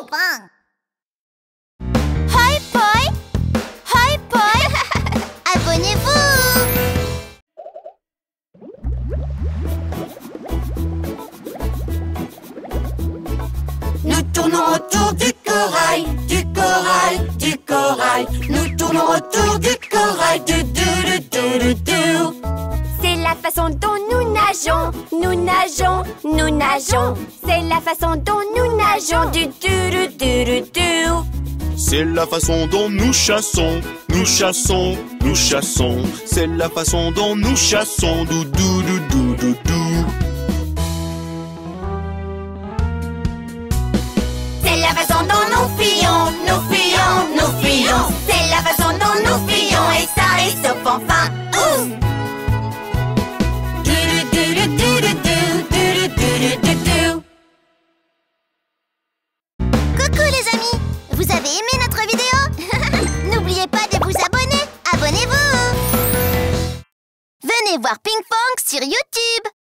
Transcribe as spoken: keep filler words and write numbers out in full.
copains. Hoi poi, hoi poi. Abonnez-vous. Nous tournons autour du corail, du corail, du corail. Nous tournons autour du corail, du du du du du. C'est la façon dont nous nageons, nous nageons, nous nageons. C'est la façon dont nous nageons, du du du du du. C'est la façon dont nous chassons, nous chassons, nous chassons. C'est la façon dont nous chassons, dou dou dou dou dou dou. C'est la façon dont nous fuyons, nous fuyons, nous fuyons. C'est la façon dont nous fuyons et ça et sauf enfin. Ouh! Du du du du du du du du du du. Coucou les amis, vous avez aimé notre vidéo? N'oubliez pas de vous abonner. Abonnez-vous. Venez voir Ping Pong sur YouTube.